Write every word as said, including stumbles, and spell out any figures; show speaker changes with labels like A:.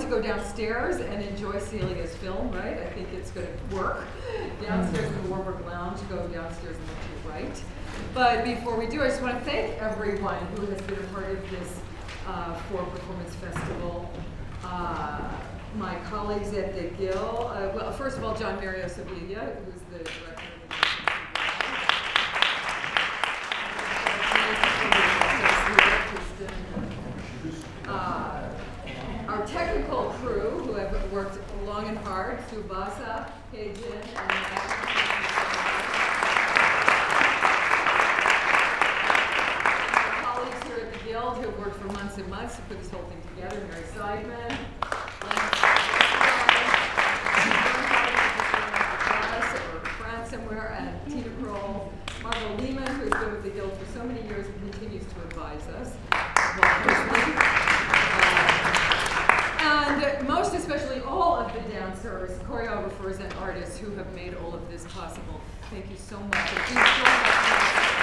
A: go downstairs and enjoy Celia's film, right? I think it's going to work. Downstairs in the Warburg Lounge, go downstairs and look to your right. But before we do, I just want to thank everyone who has been a part of this uh, Four Performance Festival. Uh, my colleagues at the Gill, uh, well, first of all, John Mario Sevilla, who's the director of the Uh, our technical crew, who have worked long and hard, Subasa, Cajun, and our colleagues here at the Guild who have worked for months and months to put this whole thing together, Mary Seidman, or France somewhere, and Tina Kroll, Margot Lehman, who's been with the Guild for so many years and continues to advise us. And most especially all of the dancers, choreographers, and artists who have made all of this possible. Thank you so much.